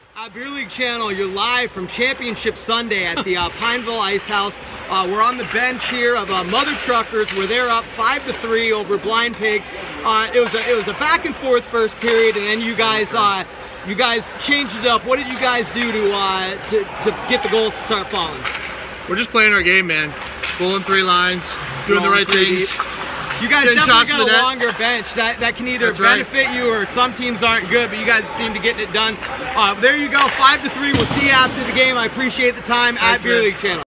Beer League Channel, you're live from Championship Sunday at the Pineville Ice House. We're on the bench here of Mother Truckers, where they're up 5-3 over Blind Pig. It was a back and forth first period, and then you guys changed it up. What did you guys do to get the goals to start falling? We're just playing our game, man. Pulling 3 lines, doing the right things. You guys definitely got a longer bench. That can either benefit you, or some teams aren't good, but you guys seem to getting it done. There you go, 5-3. We'll see you after the game. I appreciate the time. Thanks, at Beer League Channel.